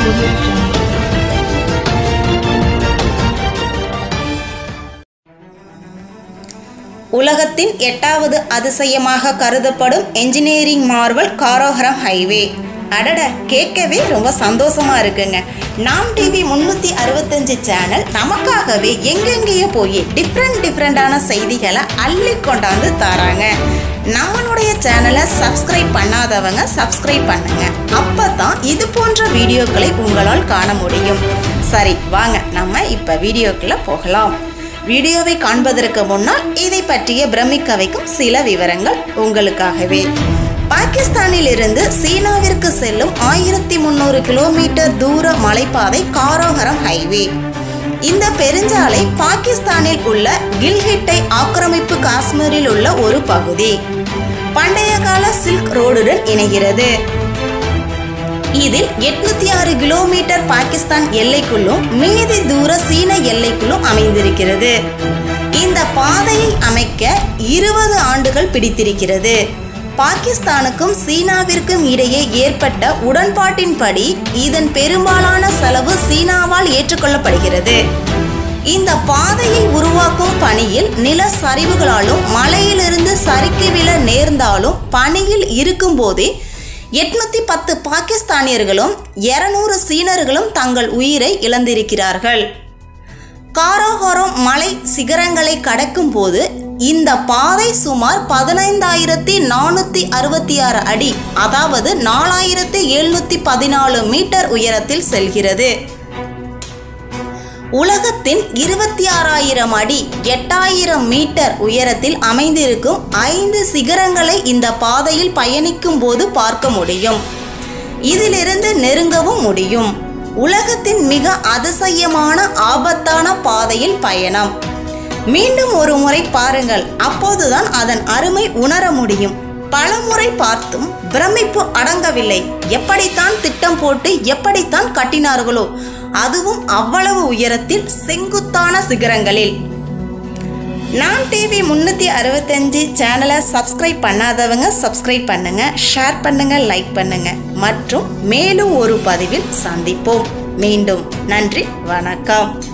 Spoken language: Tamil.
உலகத்தின் 8வது அதிசயமாக கருதப்படும் என்ஜினியரிங் மார்வல் காரோகரம் ஹைவே. அடட, கேட்கவே ரொம்ப சந்தோஷமா இருக்குங்க. நாம் டிவி 365 சேனல் நமக்காகவே எங்கெங்கேயோ போய் டிஃப்ரெண்டான செய்திகளை அள்ளி கொண்டாந்து தராங்க. நம்மளுடைய சேனலை சப்ஸ்கிரைப் பண்ணாதவங்க சப்ஸ்கிரைப் பண்ணுங்க. அப்பதான் இது போன்ற வீடியோக்களை உங்களால் காண முடியும். சரி, வாங்க நம்ம இப்ப வீடியோக்குள்ள போகலாம். வீடியோவை காண்பதற்கு முன்னால் இதை பற்றிய பிரமிக்க வைக்கும் சில விவரங்கள் உங்களுக்காகவே. பாகிஸ்தானில் இருந்து சீனாவிற்கு செல்லும் 1300 கிலோமீட்டர் தூர மலைப்பாதை காரோகரம் ஹைவே. இந்த பெருஞ்சாலை பாகிஸ்தானில் உள்ள கில்கிட்டை ஆக்கிரமிப்பு காஷ்மீரில் உள்ள ஒரு பகுதி. பண்டைய கால சில்க் ரோடுடன் இணைகிறது. இதில் 806 கிலோமீட்டர் பாகிஸ்தான் எல்லைக்குள்ளும் மீதி தூர சீன எல்லைக்குள்ளும் அமைந்திருக்கிறது. இந்த பாதையை அமைக்க 20 ஆண்டுகள் பிடித்திருக்கிறது. பாகிஸ்தானுக்கும் சீனாவிற்கும் இடையே ஏற்பட்ட உடன்பாட்டின்படி இதன் பெரும்பாலான செலவு சீனாவால் ஏற்றுக்கொள்ளப்படுகிறது. இந்த பாதையை உருவாக்கும் பணியில் நில சரிவுகளாலும் மலையிலிருந்து சறுக்கி விழ நேர்ந்தாலும் பணியில் இருக்கும் போதே 810 பாகிஸ்தானியர்களும் 200 சீனர்களும் தங்கள் உயிரை இழந்திருக்கிறார்கள். காரோகரம் மலை சிகரங்களை கடக்கும் போது இந்த பாதை சுமார் 15,466 அடி, அதாவது 4,714 மீட்டர் உயரத்தில் செல்கிறது. உலகத்தின் 26,000 அடி 8,000 மீட்டர் உயரத்தில் அமைந்திருக்கும் 5 சிகரங்களை இந்த பாதையில் பயணிக்கும் போது பார்க்க முடியும். இதிலிருந்து நெருங்கவும் முடியும். உலகத்தின் மிக அதிசயமான ஆபத்தான பாதையில் பயணம். மீண்டும் ஒரு முறை பாருங்கள், அப்போதுதான் அதன் அருமை உணர முடியும். பல முறை பார்த்தும் பிரமிப்பு அடங்கவில்லை. எப்படித்தான் திட்டம் போட்டு எப்படித்தான் கட்டினார்களோ, அதுவும் அவ்வளவு உயரத்தில் செங்குத்தான சிகரங்களில். நாம் டிவி 365 சேனலை சப்ஸ்கிரைப் பண்ணாதவங்க சப்ஸ்கிரைப் பண்ணுங்க, ஷேர் பண்ணுங்க, லைக் பண்ணுங்க. மற்றும் மேலும் ஒரு பதிவில் சந்திப்போம். மீண்டும் நன்றி, வணக்கம்.